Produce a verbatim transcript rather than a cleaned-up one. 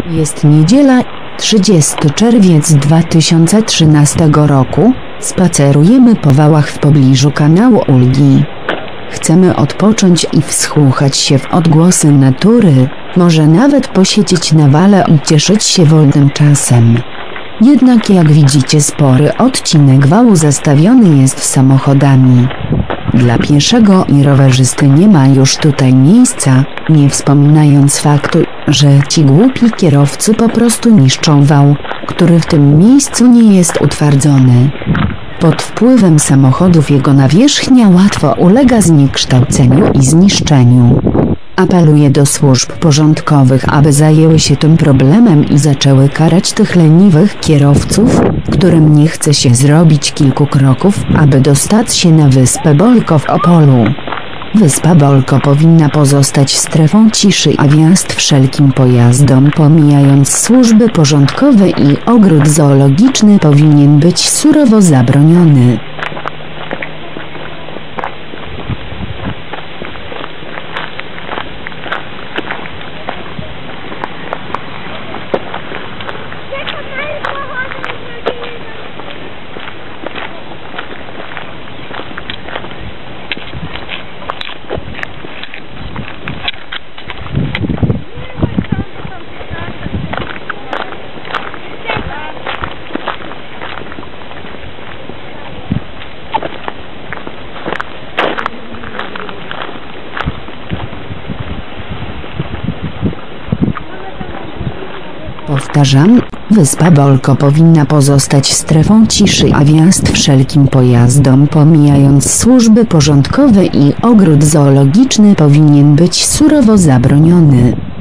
Jest niedziela, trzydziesty czerwiec dwa tysiące trzynastego roku. Spacerujemy po wałach w pobliżu kanału Ulgi. Chcemy odpocząć i wsłuchać się w odgłosy natury, może nawet posiedzieć na wale i cieszyć się wolnym czasem. Jednak jak widzicie, spory odcinek wału zastawiony jest samochodami. Dla pieszego i rowerzysty nie ma już tutaj miejsca, nie wspominając faktu, że ci głupi kierowcy po prostu niszczą wał, który w tym miejscu nie jest utwardzony. Pod wpływem samochodów jego nawierzchnia łatwo ulega zniekształceniu i zniszczeniu. Apeluję do służb porządkowych, aby zajęły się tym problemem i zaczęły karać tych leniwych kierowców, którym nie chce się zrobić kilku kroków, aby dostać się na wyspę Bolko w Opolu. Wyspa Bolko powinna pozostać strefą ciszy, a wjazd wszelkim pojazdom, pomijając służby porządkowe, i ogród zoologiczny powinien być surowo zabroniony. Powtarzam, wyspa Bolko powinna pozostać strefą ciszy, a wjazd wszelkim pojazdom, pomijając służby porządkowe, i ogród zoologiczny powinien być surowo zabroniony.